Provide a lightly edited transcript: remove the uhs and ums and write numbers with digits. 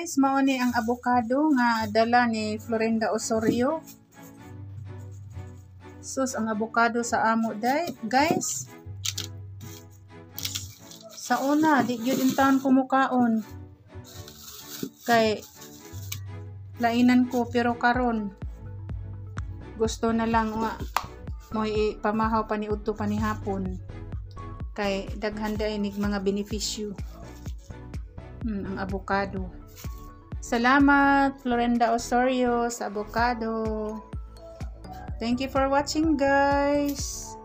guys, mao ni ang avocado nga dala ni Florinda Osorio. Sus, ang avocado sa amo day, guys. Sa una, di gyud intahan ko mukaon. Kay lainan ko pero karon gusto na lang nga mo ipamahaw pa ni udto pa ni hapon. Kay daghan day nig mga benepisyo. Ang avocado. Salamat Florinda Osorio sa avocado. Thank you for watching, guys.